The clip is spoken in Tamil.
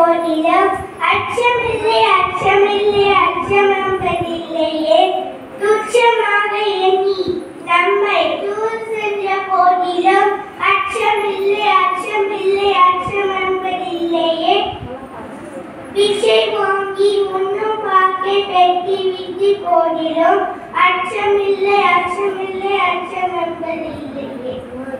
போதிலும் அச்சமில்லை அச்சமில்லை அச்சம் என்பதில்லையே. துச்சமாக எண்ணி நம்மை தூர் சென்ற போதிலும் அச்சமில்லை அச்சமில்லை அச்சம் என்பதில்லையே. பிச்சை வாங்கி உண்ணும் பாக்கை பெட்டி விட்டு போதிலும் அச்சமில்லை அச்சமில்லை அச்சம் என்பதில்லையே.